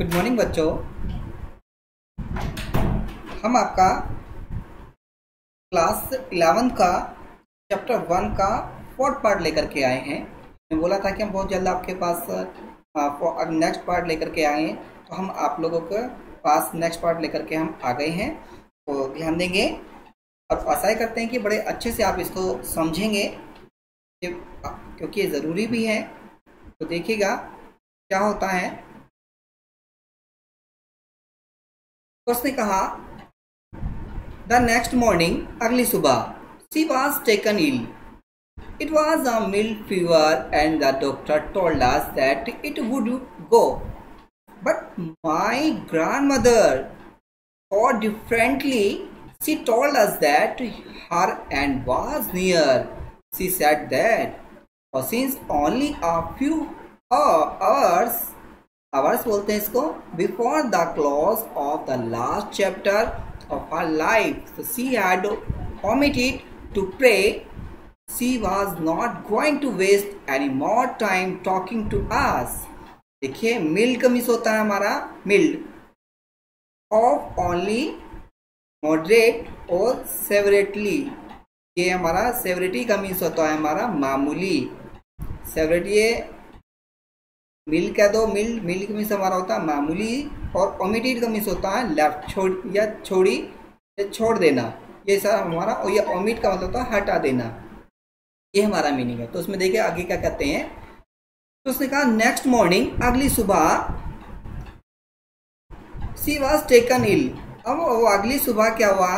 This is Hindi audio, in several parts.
गुड मॉर्निंग बच्चों। हम आपका क्लास 11 का चैप्टर 1 का फोर्थ पार्ट लेकर के आए हैं। मैं बोला था कि हम बहुत जल्द आपके पास नेक्स्ट पार्ट लेकर के आए हैं, तो हम आप लोगों के पास नेक्स्ट पार्ट लेकर के हम आ गए हैं। तो ध्यान देंगे और आशा ही करते हैं कि बड़े अच्छे से आप इसको समझेंगे, क्योंकि ये ज़रूरी भी है। तो देखिएगा क्या होता है। तो उसने कहा द नेक्स्ट मॉर्निंग, अगली सुबह, she was taken ill. It was a mild fever and the doctor told us that it would go. But my grandmother thought differently. She told us that her end was near. She said that since only a few hours बोलते हैं इसको, before the close of the last chapter of her life, so she had omitted to pray. She was not going to waste any more time talking to us. देखिए मिल्ड का मिस होता है हमारा मिल्ड, ऑफ ओनली, मॉडरेट और सेवरेटली। ये हमारा सेवरिटी का मिस होता है हमारा मामूली। सेवरिटी ये मिल्ड कह दो, मिल्ड का मिस हमारा होता है मामूली, और ओमिटेड का मिस होता है लेफ्ट, छोड़ी या छोड़ देना। ये सब हमारा, और ये ओमिट का मतलब होता है हटा देना। ये हमारा मीनिंग है। तो उसमें देखिए आगे क्या कहते हैं। तो उसने कहा नेक्स्ट मॉर्निंग, अगली सुबह, शी वॉज टेकन इल। अब वो अगली सुबह क्या हुआ,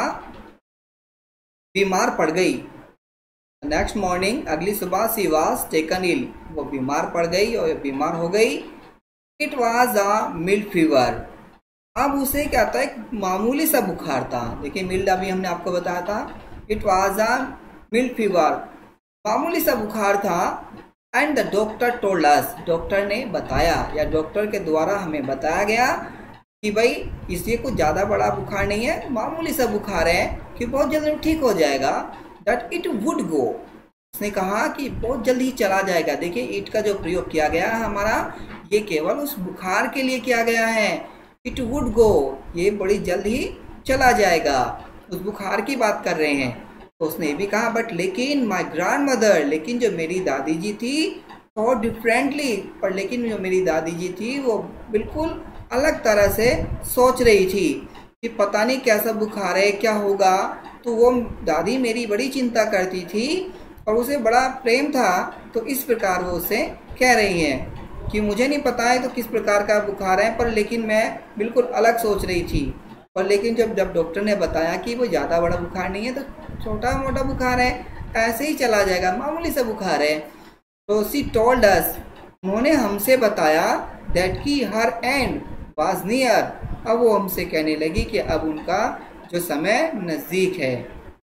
बीमार पड़ गई। नेक्स्ट मॉर्निंग, अगली सुबह, शी वॉज टेकन इल, वो बीमार पड़ गई और बीमार हो गई। It was a mild fever. अब उसे क्या था, एक मामूली सा बुखार था। देखिए मिल्ड अभी हमने आपको बताया था। It was a mild fever, मामूली सा बुखार था। And the doctor told us, doctor ने बताया या डॉक्टर के द्वारा हमें बताया गया कि भाई इसलिए कुछ ज़्यादा बड़ा बुखार नहीं है, मामूली सा बुखार है कि बहुत जल्दी ठीक हो जाएगा। दैट इट वुड गो, उसने कहा कि बहुत जल्दी ही चला जाएगा। देखिए इट का जो प्रयोग किया गया है हमारा, ये केवल उस बुखार के लिए किया गया है। इट वुड गो, ये बड़ी जल्द ही चला जाएगा, उस बुखार की बात कर रहे हैं। तो उसने ये भी कहा बट लेकिन माई ग्रैंड मदर, लेकिन जो मेरी दादी जी थी, थॉट डिफरेंटली, पर लेकिन जो मेरी दादी जी थी वो बिल्कुल अलग तरह से सोच रही थी कि पता नहीं कैसा बुखार है, क्या होगा। तो वो दादी मेरी बड़ी चिंता करती थी और उसे बड़ा प्रेम था। तो इस प्रकार वो उसे कह रही हैं कि मुझे नहीं पता है तो किस प्रकार का बुखार है, पर लेकिन मैं बिल्कुल अलग सोच रही थी। और लेकिन जब डॉक्टर ने बताया कि वो ज़्यादा बड़ा बुखार नहीं है, तो छोटा मोटा बुखार है, ऐसे ही चला जाएगा, मामूली सा बुखार है। तो सी टोल्ड अस, उन्होंने हमसे बताया दैट की हर एंड वाज नियर। अब वो हमसे कहने लगी कि अब उनका जो समय नज़दीक है।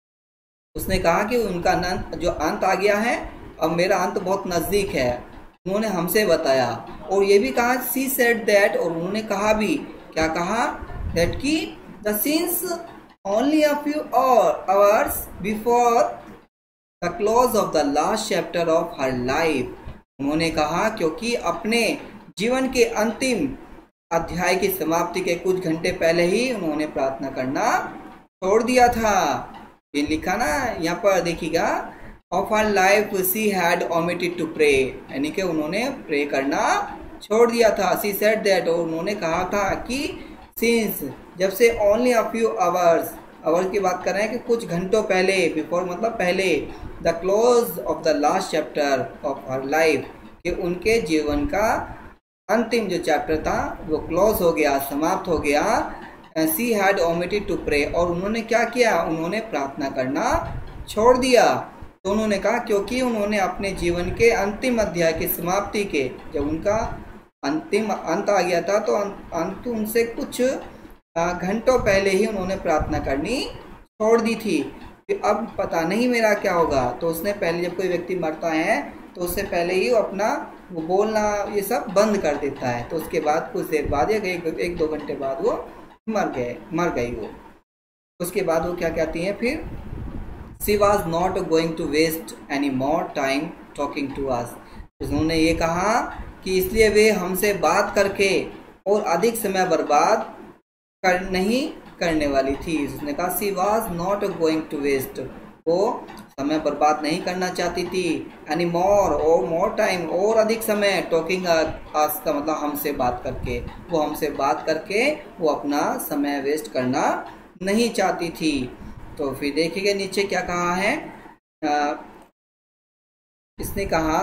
उसने कहा कि उनका जो अंत आ गया है, अब मेरा अंत बहुत नज़दीक है। उन्होंने हमसे बताया और ये भी कहा, सी सेड दैट, और उन्होंने कहा भी, क्या कहा, दैट की the since only a few hours before the close of the last chapter of her life. उन्होंने कहा क्योंकि अपने जीवन के अंतिम अध्याय की समाप्ति के कुछ घंटे पहले ही उन्होंने प्रार्थना करना छोड़ दिया था। ये लिखा ना यहाँ पर देखिएगा, of her life she had omitted to pray, यानी कि उन्होंने प्रे करना छोड़ दिया था। she said that, और उन्होंने कहा था कि since, जब से only a few hours की बात कर रहे हैं कि कुछ घंटों पहले, बिफोर मतलब पहले, the close of the last chapter of her life, कि उनके जीवन का अंतिम जो चैप्टर था वो क्लोज हो गया, समाप्त हो गया। She had omitted to pray, और उन्होंने क्या किया, उन्होंने प्रार्थना करना छोड़ दिया। तो उन्होंने कहा क्योंकि उन्होंने अपने जीवन के अंतिम अध्याय की समाप्ति के, जब उनका अंतिम अंत आ गया था, तो अंत उनसे कुछ घंटों पहले ही उन्होंने प्रार्थना करनी छोड़ दी थी कि अब पता नहीं मेरा क्या होगा। तो उसने पहले, जब कोई व्यक्ति मरता है तो उससे पहले ही वो अपना वो बोलना ये सब बंद कर देता है। तो उसके बाद कुछ देर बाद या एक दो घंटे बाद वो मर गई वो। उसके बाद वो क्या कहती हैं फिर, she was not going to waste any more time talking to us. उन्होंने ये कहा कि इसलिए वे हमसे बात करके और अधिक समय बर्बाद नहीं करने वाली थी। उसने कहा she was not going to waste, वो समय बर्बाद नहीं करना चाहती थी। एनी मोर टाइम, और अधिक समय, टॉकिंग अस का मतलब हमसे बात करके, वो हमसे बात करके वो अपना समय वेस्ट करना नहीं चाहती थी। तो फिर देखिएगा नीचे क्या कहा है, इसने कहा,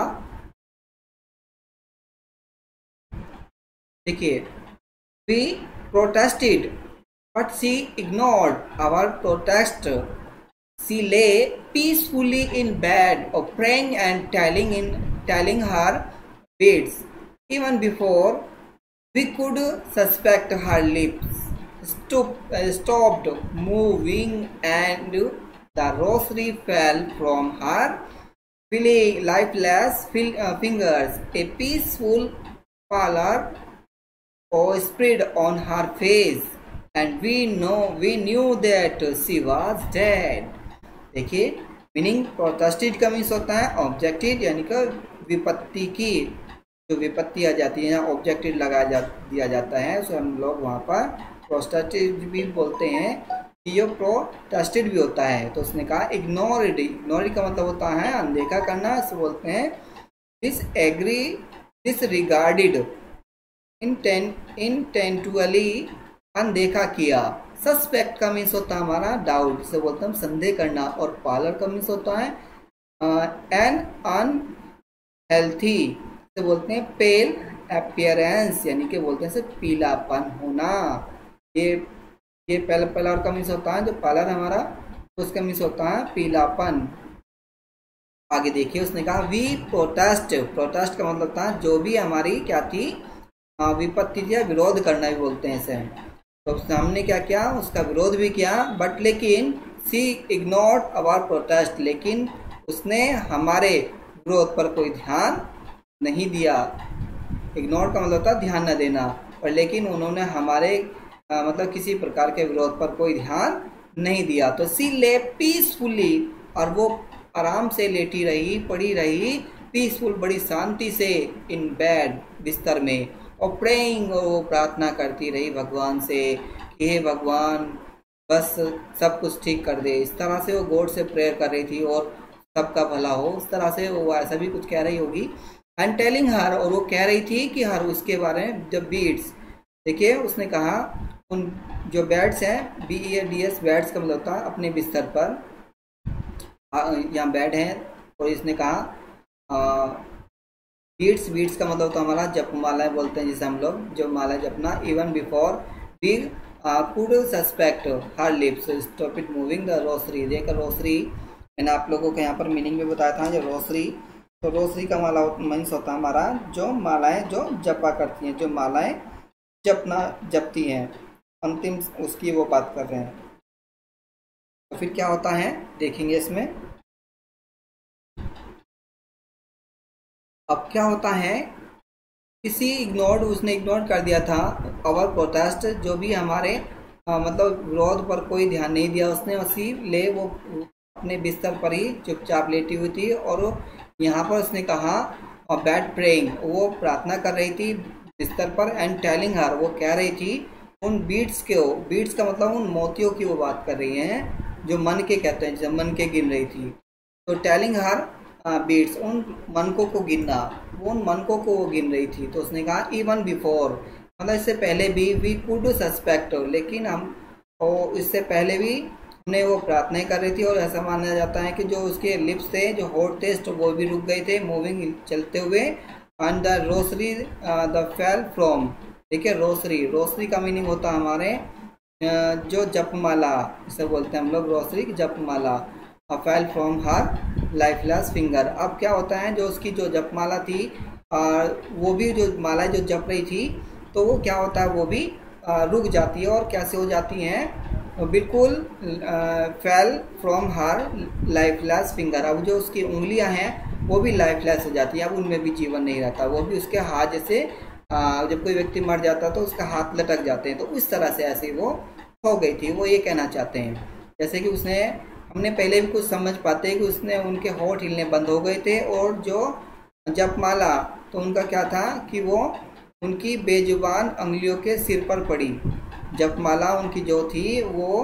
देखिए, we protested but she ignored our protest, she lay peacefully in bed or praying and telling her beads. Even before we could suspect, her lips stopped moving and the rosary fell from her lifeless fingers. A peaceful pallor spread on her face and we knew that she was dead. देखिए, मीनिंग प्रोटेस्टेड का मीन्स होता है ऑब्जेक्टेड, यानी कि विपत्ति की जो विपत्ति आ जाती है, यहाँ ऑब्जेक्टेड दिया जाता है, उसे हम लोग वहाँ पर प्रोटेस्टेड भी बोलते हैं, ये प्रोटेस्टेड भी होता है। तो उसने कहा इग्नोर्ड का मतलब होता है अनदेखा करना, इसे बोलते हैं डिसरिगार्डेड, इंटेंचुअली अनदेखा किया। सस्पेक्ट का मीन्स होता है हमारा डाउट, से बोलते हैं संदेह करना। और पार्लर का मीन्स होता है एन अनहेल्थी, से बोलते हैं पेल अपीयरेंस, यानी कि बोलते हैं से पीलापन होना। ये पार्लर का मीन्स होता है, जो पार्लर हमारा उसका मीन्स होता है पीलापन। आगे देखिए, उसने कहा वी प्रोटेस्ट का मतलब था जो भी हमारी क्या थी विपत्ति या विरोध करना भी बोलते हैं इसे। तो हमने क्या किया, उसका विरोध भी किया, बट लेकिन सी इग्नोर्ड आवर प्रोटेस्ट, लेकिन उसने हमारे विरोध पर कोई ध्यान नहीं दिया। इग्नोर का मतलब था ध्यान न देना, पर लेकिन उन्होंने हमारे मतलब किसी प्रकार के विरोध पर कोई ध्यान नहीं दिया। तो सी ले पीसफुली, और वो आराम से लेटी रही, पड़ी रही, पीसफुल बड़ी शांति से, इन बेड बिस्तर में, और प्रेइंग, और वो प्रार्थना करती रही भगवान से कि हे भगवान बस सब कुछ ठीक कर दे। इस तरह से वो गॉड से प्रेयर कर रही थी और सबका भला हो, उस तरह से वो ऐसा भी कुछ कह रही होगी। एंड टेलिंग हर, और वो कह रही थी कि हर उसके बारे में जब बीड्स, देखिए उसने कहा उन जो बेड्स हैं, BEDS बेड्स का मतलब होता है अपने बिस्तर पर, यहाँ बेड है, और इसने कहा बीड्स का मतलब तो हमारा जपमाला बोलते हैं जिसे हम लोग, जो माला जपना। Even before we could suspect her lips stopped moving the rosary. देखकर रोसरी मैंने आप लोगों को यहाँ पर मीनिंग में बताया था, जो रोसरी, तो रोसरी का माला मीन्स होता है हमारा जो मालाएं जो जपा करती हैं, जो मालाएं जपती हैं, अंतिम उसकी वो बात कर रहे हैं। तो फिर क्या होता है देखेंगे इसमें। अब क्या होता है, उसने इग्नोर कर दिया था आवर प्रोटेस्ट, जो भी हमारे मतलब विरोध पर कोई ध्यान नहीं दिया उसने, उसी ले वो अपने बिस्तर पर ही चुपचाप लेटी हुई थी। और यहाँ पर उसने कहा बैड प्रेइंग, वो प्रार्थना कर रही थी बिस्तर पर। एंड टेलिंग हर, वो कह रही थी उन बीड्स का मतलब उन मोतियों की वो बात कर रही हैं जो मन के कहते हैं, जब मन के गिन रही थी। तो टेलिंग हर बीड्स, उन मनकों को गिनना, वो उन मनकों को वो गिन रही थी। तो उसने कहा इवन बिफोर, मतलब इससे पहले भी, वी कुड सस्पेक्ट, लेकिन हम इससे पहले भी हमने वो प्रार्थना कर रही थी। और ऐसा माना जाता है कि जो उसके लिप्स थे, जो होठ थे, तो वो भी रुक गए थे मूविंग, चलते हुए। And the rosary the fell from, देखिए रोसरी का मीनिंग होता है हमारे जो जपमाला, इसे बोलते हैं हम लोग रोसरी जपमाला। Fell from her lifeless finger. अब क्या होता है, जो उसकी जो जपमाला थी वो भी जो माला जो जप रही थी, तो वो क्या होता है, वो भी रुक जाती है। और कैसे हो जाती हैं, बिल्कुल fell from her lifeless finger. अब जो उसकी उंगलियां हैं वो भी लाइफलेस हो जाती है, अब उनमें भी जीवन नहीं रहता, वो भी उसके हाथ जैसे जब कोई व्यक्ति मर जाता तो उसका हाथ लटक जाते हैं, तो इस तरह से ऐसे वो हो गई थी। वो ये कहना चाहते हैं जैसे कि उसने, हमने पहले भी कुछ समझ पाते हैं कि उसने, उनके होठ हिलने बंद हो गए थे। और जो जपमाला, तो उनका क्या था कि वो उनकी बेजुबान उंगलियों के सिर पर पड़ी। जपमाला उनकी जो थी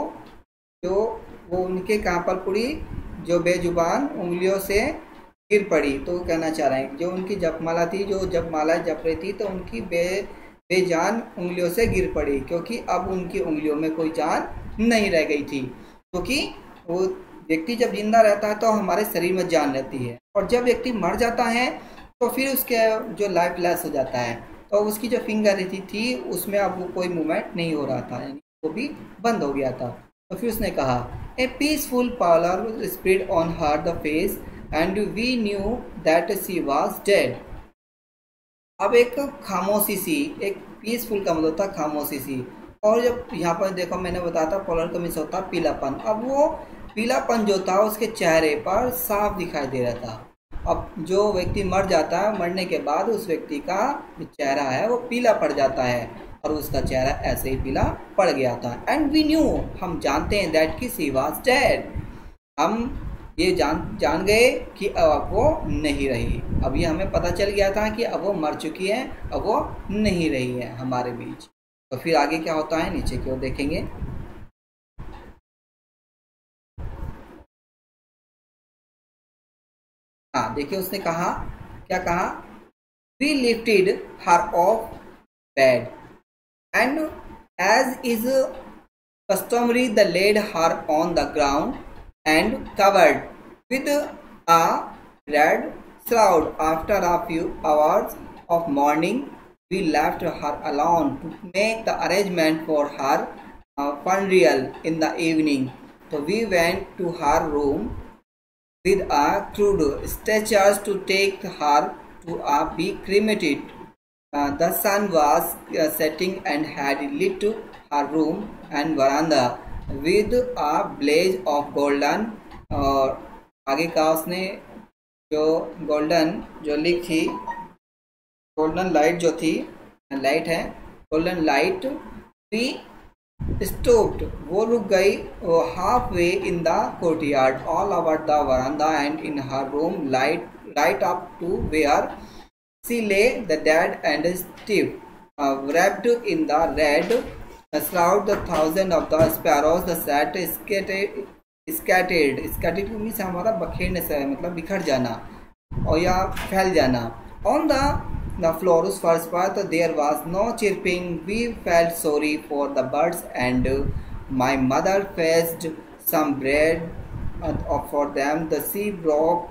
वो उनके कहाँ पर पड़ी, जो बेजुबान उंगलियों से गिर पड़ी। तो वो कहना चाह रहे हैं जो उनकी जपमाला थी, जो जपमाला जप रही थी, तो उनकी बेजान उंगलियों से गिर पड़ी, क्योंकि अब उनकी उंगलियों में कोई जान नहीं रह गई थी। क्योंकि वो व्यक्ति जब जिंदा रहता है तो हमारे शरीर में जान रहती है, और जब व्यक्ति मर जाता है तो फिर उसके जो लाइफ लेस हो जाता है, तो उसकी जो फिंगर थी उसमें अब वो कोई मूवमेंट नहीं हो रहा था, यानी वो भी बंद हो गया था। तो फिर उसने कहा a peaceful power spread on her the face and we knew that she was dead. अब एक खामोशी सी, एक पीसफुल का मतलब था खामोशी सी, और जब यहाँ पर देखो मैंने बताया था पोलर का मीन्स होता पीलापन। अब वो पीलापन जो था उसके चेहरे पर साफ दिखाई दे रहा था। अब जो व्यक्ति मर जाता है, मरने के बाद उस व्यक्ति का जो चेहरा है वो पीला पड़ जाता है, और उसका चेहरा ऐसे ही पीला पड़ गया था। एंड वी न्यू, हम जानते हैं दैट की शी वाज डेड, हम ये जान गए कि अब वो नहीं रही। अब ये हमें पता चल गया था कि अब वो मर चुकी है, अब वो नहीं रही है हमारे बीच। तो फिर आगे क्या होता है नीचे की ओर देखेंगे। हाँ देखिए उसने कहा, क्या कहा, we lifted her off bed and as is customary the laid her on the ground and covered with a red shroud. After a few hours of mourning, we left her alone to make the arrangement for her funeral in the evening. So we went to her room with a crude stretchers to take her to be cremated. The sun was setting and had lit her room and veranda with a blaze of golden, और आगे का उसने जो गोल्डन जो लिख थी, गोल्डन लाइट जो थी, लाइट है गोल्डन लाइट, वी स्टॉप्ड, वो रुक गई halfway in the courtyard all over the verandah and in her room light up to where she lay the dead and stiff, wrapped in the red shroud. The thousand of the sparrows the sat scattered means हमारा बखेरने से मतलब बिखर जाना और या फैल जाना। On the floor's first part there was no chirping. We felt sorry for the birds and my mother fetched some bread for them. The sea broke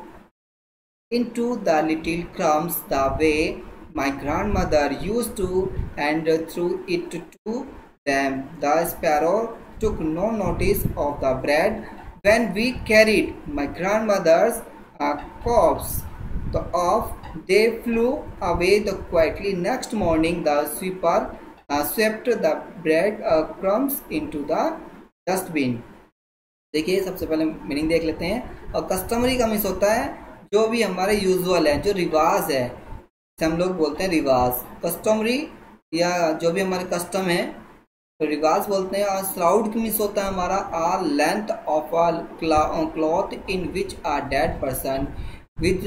into the little crumbs the way my grandmother used to and threw it to them. The sparrow took no notice of the bread when we carried my grandmother's corpse off. They flew away quietly. Next morning the sweeper swept the bread crumbs into the dustbin. देखिए सबसे पहले मीनिंग देख लेते हैं। और कस्टमरी का मीन्स होता है जो भी हमारे यूजुअल है, जो रिवाज है, हम लोग बोलते हैं रिवाज। कस्टमरी या जो भी हमारे कस्टम है तो रिवाज बोलते हैं। और श्राउड मीन्स होता है हमारा a length of a cloth in which a dead person which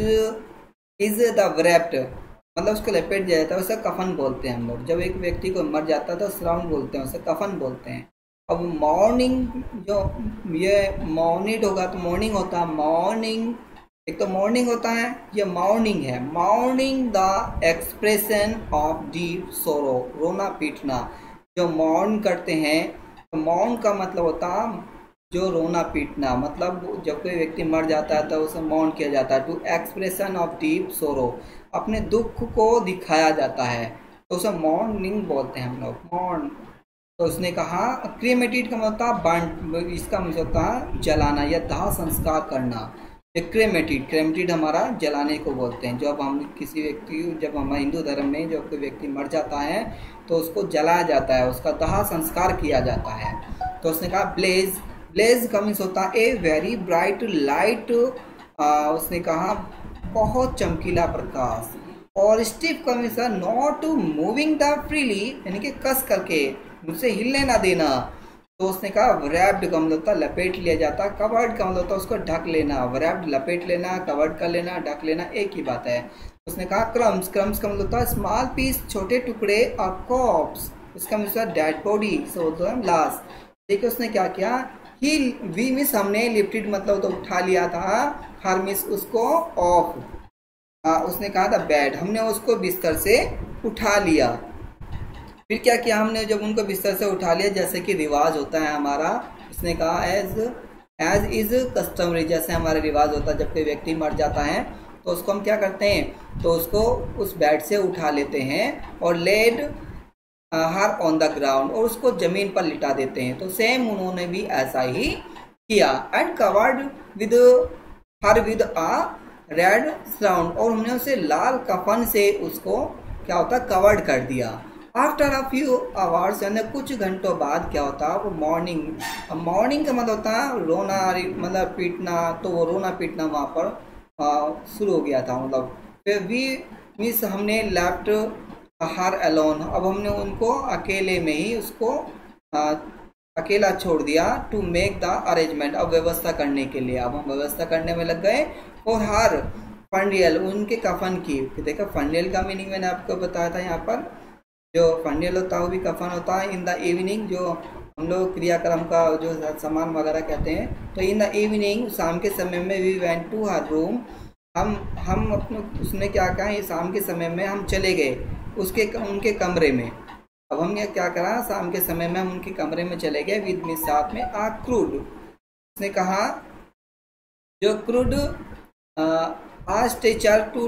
is the wrapped, मतलब उसको लपेट दिया जाता है, उसे कफन बोलते हैं हम लोग। जब एक व्यक्ति को मर जाता है तो श्राउड बोलते हैं, उसे कफन बोलते हैं। अब मॉर्निंग जो ये मॉर्निंग होगा तो मॉर्निंग होता है, मॉर्निंग एक तो मॉर्निंग होता है, ये मॉर्निंग है। Mourning the expression of deep sorrow, रोना पीटना। जो मॉर्न करते हैं तो मॉर्न का मतलब होता है जो रोना पीटना, मतलब जब कोई व्यक्ति मर जाता है तो उसे मॉर्न किया जाता है। टू एक्सप्रेशन ऑफ डीप सोरो, अपने दुख को दिखाया जाता है, तो उसे मॉर्निंग बोलते हैं हम लोग, मॉर्न। तो उसने कहा क्रीमेटेड का मतलब बर्न, इसका मतलब होता है जलाना या दाह संस्कार करना। क्रेमेटेड हमारा जलाने को बोलते हैं। जब हम किसी व्यक्ति, जब हमारे हिंदू धर्म में जब कोई व्यक्ति मर जाता है तो उसको जलाया जाता है, उसका दाह संस्कार किया जाता है। तो उसने कहा ब्लेज का मीन्स होता है ए वेरी ब्राइट लाइट, उसने कहा बहुत चमकीला प्रकाश। और स्टिफ का means not moving the freely, यानी कि कस करके, मुझसे हिलने ना देना। तो उसने कहा wrapped का मतलब होता है लपेट लिया जाता, covered का मतलब होता है उसको ढक लेना, wrapped लपेट लेना, covered कर लेना, ढक लेना, एक ही बात है। उसने कहा crumbs का मतलब होता है स्मॉल पीस, छोटे टुकड़े, और corpse इसका मतलब डेड बॉडी, सो लाश। देखिए उसने क्या किया, ही वी मिस हमने, लिफ्टेड मतलब तो उठा लिया था, हर मिस उसको ऑफ, उसने कहा था बेड, हमने उसको बिस्तर से उठा लिया। फिर क्या किया हमने, जब उनको बिस्तर से उठा लिया जैसे कि रिवाज होता है हमारा, उसने कहा एज इज कस्टमरी, जैसे हमारा रिवाज होता है जब कोई व्यक्ति मर जाता है तो उसको हम क्या करते हैं, तो उसको उस बेड से उठा लेते हैं और laid her on the ground, और उसको जमीन पर लिटा देते हैं। तो सेम उन्होंने भी ऐसा ही किया, and covered with her with a red shroud, और हमने उसे लाल कफन से उसको क्या होता कवर्ड कर दिया। आफ्टर अ फ्यू आवर्स यानी कुछ घंटों बाद क्या होता वो मॉर्निंग, मॉर्निंग का मतलब होता है रोना मतलब पीटना, तो वो रोना पीटना वहाँ पर शुरू हो गया था, मतलब फिर वी मिस हमने लेफ्ट हर अलोन, अब हमने उनको अकेले में ही उसको अकेला छोड़ दिया, टू मेक द अरेंजमेंट, अब व्यवस्था करने के लिए, अब हम व्यवस्था करने में लग गए। और हर फंडियल उनके कफन की, देखा फंडियल का मीनिंग मैंने आपको बताया था, यहाँ पर जो फंडियल होता है वो भी कफन होता है। इन द इवनिंग जो हम लोग क्रियाक्रम का जो सामान वगैरह कहते हैं, तो इन द इवनिंग शाम के समय में we went to her room, हम अपने उसने क्या कहा, ये शाम के समय में हम चले गए उनके कमरे में। अब हमने क्या करा, शाम के समय में हम उनके कमरे में चले गए विद में साथ में आ क्रूड, उसने कहा जो क्रूड आज teacher to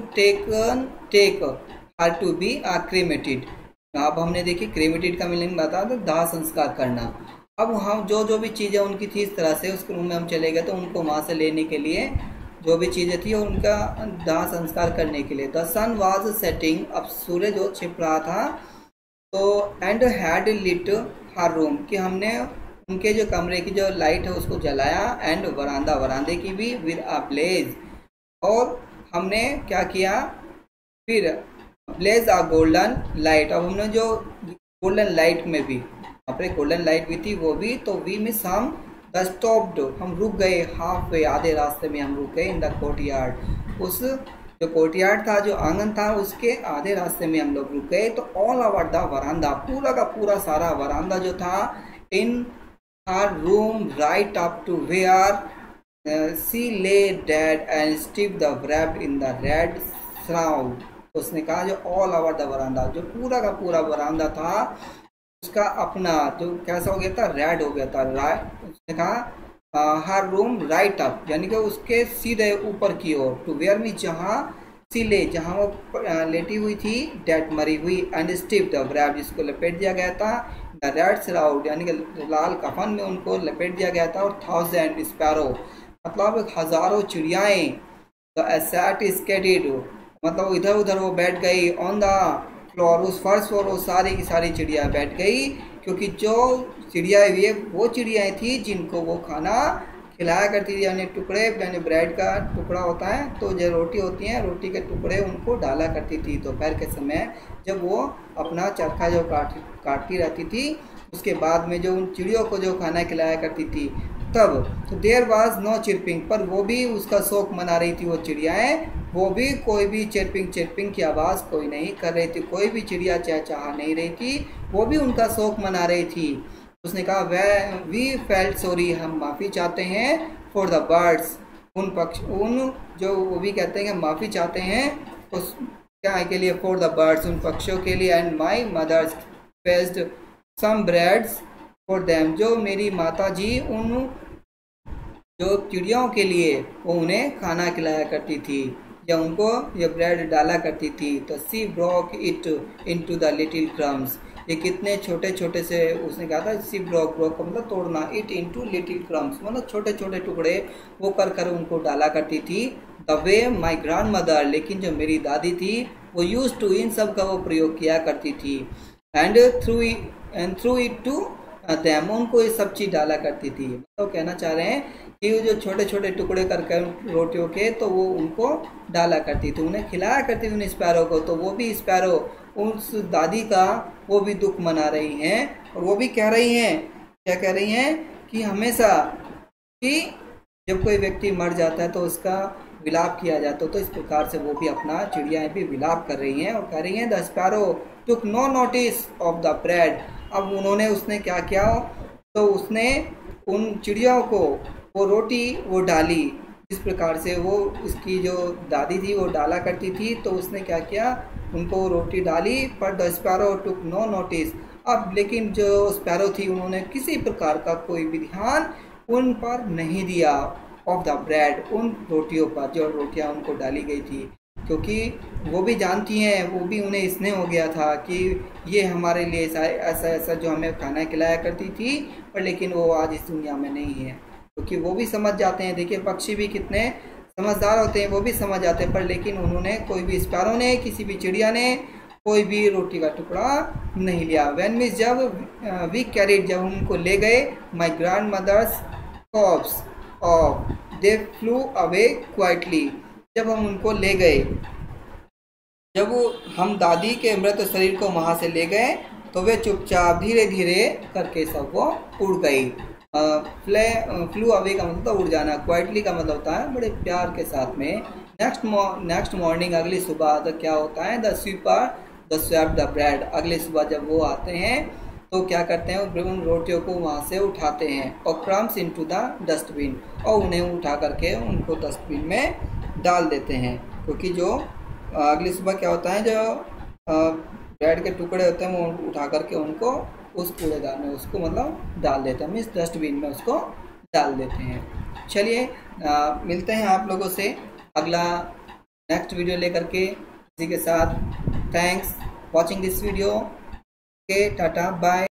take her to be cremated. अब हमने देखी क्रेमेटेड का मीनिंग बताया था दाह संस्कार करना। अब हम जो भी चीज़ें उनकी थी इस तरह से उस रूम में हम चले गए, तो उनको वहाँ से लेने के लिए जो भी चीज़ें थी और उनका दाह संस्कार करने के लिए। द सन वाज सेटिंग, अब सूरज जो छिप रहा था, तो and had lit her room, कि हमने उनके जो कमरे की जो लाइट है उसको जलाया, एंड वरांदे की भी विद अ ब्लेज, और हमने क्या किया फिर ब्लेज अ गोल्डन लाइट। अब हमने जो गोल्डन लाइट में भी अपने गोल्डन लाइट भी थी वो भी, तो वी मिस हम द स्टॉप्ड, हम रुक गए हाफ वे, आधे रास्ते में हम रुक गए, इन द कोर्टयार्ड, उस जो कोर्टयार्ड था जो आंगन था उसके आधे रास्ते में हम लोग रुक गए। तो ऑल ओवर द वरांदा, पूरा का पूरा सारा वरांदा जो था, in her room right up to where she lay dead and stiff the wrapped in the red shroud. उसने कहा जो ऑल ओवर द वरांदा, जो पूरा का पूरा वरांदा था उसका अपना जो कैसा हो गया था, रेड हो गया था। उसने कहा हर रूम राइट अप, यानी कि उसके सीधे ऊपर की ओर, टू वेयर में जहाँ सिले, जहाँ वो लेटी हुई थी, डेड मरी हुई, एंड स्टिव द wrapped जिसको लपेट दिया गया था, द रेड श्राउड यानी कि लाल कफन में उनको लपेट दिया गया था, और 1000 स्पैरो मतलब हजारों चिड़ियाएं, द एसैट स्केटेड मतलब इधर उधर वो बैठ गई, ऑन द फ्लोर उस फर्श पर वो सारी की सारी चिड़िया बैठ गई, क्योंकि जो चिड़िया हुई वो चिड़ियाएँ थी जिनको वो खाना खिलाया करती थी, यानी टुकड़े, यानी ब्रेड का टुकड़ा होता है, तो जो रोटी होती है रोटी के टुकड़े उनको डाला करती थी दोपहर के समय, जब वो अपना चरखा जो काटती रहती थी, उसके बाद में जो उन चिड़ियों को जो खाना खिलाया करती थी तब। तो देयर वाज नो चिरपिंग, पर वो भी उसका शौक मना रही थी वो चिड़ियाएँ, वो भी कोई भी चिरपिंग की आवाज़ कोई नहीं कर रही थी, कोई भी चिड़िया चहचहा नहीं रही थी, वो भी उनका शौक मना रही थी। उसने कहा वी फेल्ट सॉरी, हम माफ़ी चाहते हैं, फॉर द बर्ड्स, उन जो वो भी कहते हैं कि माफ़ी चाहते हैं उस क्या के लिए, फॉर द बर्ड्स उन पक्षियों के लिए, and my mothers faced some breads for them, जो मेरी माता जी उन जो चिड़ियों के लिए वो उन्हें खाना खिलाया करती थी या उनको ये ब्रेड डाला करती थी। तो she broke it into the little crumbs, ये कितने छोटे छोटे से, उसने कहा था सी ब्रोक का मतलब तोड़ना, इट इनटू लिटिल क्रम्स मतलब छोटे छोटे टुकड़े वो कर कर उनको डाला करती थी। The way my grandmother, लेकिन जो मेरी दादी थी वो यूज टू, इन सब का वो प्रयोग किया करती थी, and threw it to them, उनको ये सब चीज़ डाला करती थी। तो कहना चाह रहे हैं कि वो जो छोटे छोटे टुकड़े करके रोटियों के, तो वो उनको डाला करती थी, उन्हें खिलाया करती थी उन स्पैरो को। तो वो भी स्पैरो उस दादी का वो भी दुख मना रही हैं, और वो भी कह रही हैं क्या कह रही हैं कि हमेशा कि जब कोई व्यक्ति मर जाता है तो उसका विलाप किया जाता है, तो इस प्रकार से वो भी अपना चिड़ियाएं भी विलाप कर रही हैं और कह रही हैं the sparrow took no notice of the bread. अब उसने क्या किया, तो उसने उन चिड़ियाओं को वो रोटी वो डाली, जिस प्रकार से वो उसकी जो दादी थी वो डाला करती थी, तो उसने क्या किया, उनको रोटी डाली, पर the sparrow took no notice. अब लेकिन जो स्पैरो थी उन्होंने किसी प्रकार का कोई भी ध्यान उन पर नहीं दिया, ऑफ द ब्रेड, उन रोटियों पर जो रोटियां उनको डाली गई थी, क्योंकि वो भी जानती हैं, वो भी उन्हें स्नेह हो गया था कि ये हमारे लिए ऐसा ऐसा जो हमें खाना खिलाया करती थी, पर लेकिन वो आज इस दुनिया में नहीं है, क्योंकि वो भी समझ जाते हैं। देखिए पक्षी भी कितने समझदार होते हैं, वो भी समझ जाते हैं, पर लेकिन उन्होंने कोई भी स्पैरो ने, किसी भी चिड़िया ने कोई भी रोटी का टुकड़ा नहीं लिया। व्हेन मीन्स जब वी कैरिड, जब उनको ले गए, my grandmother's corpse off they flew away quietly, जब हम उनको ले गए, जब हम दादी के मृत शरीर को वहाँ से ले गए, तो वे चुपचाप धीरे धीरे करके सब वो उड़ गई। फ्लू अवे का मतलब उड़ जाना, क्वाइटली का मतलब होता है बड़े प्यार के साथ में। नेक्स्ट मॉर्निंग, अगली सुबह तो क्या होता है, the sweeper the swept the bread, अगली सुबह जब वो आते हैं तो क्या करते हैं, उन रोटियों को वहाँ से उठाते हैं और क्रम्स इनटू द डस्टबिन, और उन्हें उठा करके उनको डस्टबिन में डाल देते हैं, क्योंकि जो अगली सुबह क्या होता है, जो ब्रेड के टुकड़े होते हैं वो उठा करके उनको उस कूड़ेदान में उसको मतलब डाल देते हैं, मीन्स डस्टबिन में उसको डाल देते हैं। चलिए मिलते हैं आप लोगों से अगला नेक्स्ट वीडियो लेकर के, इसी के साथ thanks watching this video. Okay, tata, bye.